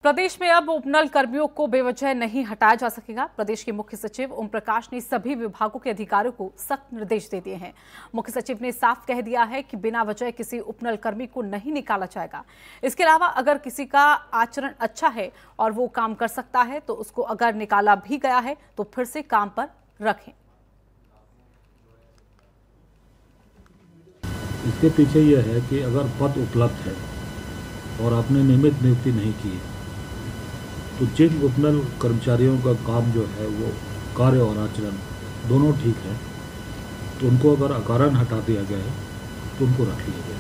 प्रदेश में अब उपनल कर्मियों को बेवजह नहीं हटाया जा सकेगा। प्रदेश के मुख्य सचिव ओम प्रकाश ने सभी विभागों के अधिकारियों को सख्त निर्देश दे दिए हैं। मुख्य सचिव ने साफ कह दिया है कि बिना वजह किसी उपनल कर्मी को नहीं निकाला जाएगा। इसके अलावा अगर किसी का आचरण अच्छा है और वो काम कर सकता है तो उसको अगर निकाला भी गया है तो फिर से काम पर रखें। इसके पीछे यह है कि अगर पद उपलब्ध है और आपने नियमित नियुक्ति नहीं की तो जिन उपनल कर्मचारियों का काम जो है वो कार्य और आचरण दोनों ठीक है तो उनको अगर अकारण हटा दिया गया है तो उनको रख लिया गया।